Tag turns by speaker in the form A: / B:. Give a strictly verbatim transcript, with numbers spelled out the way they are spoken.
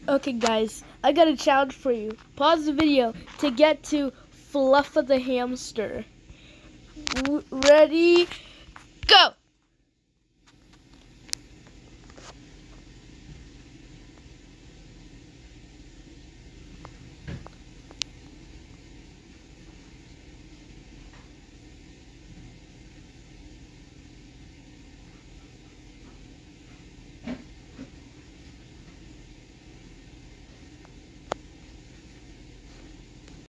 A: Okay, guys, I got a challenge for you. Pause the video to get to Fluffa the hamster. W- ready, go!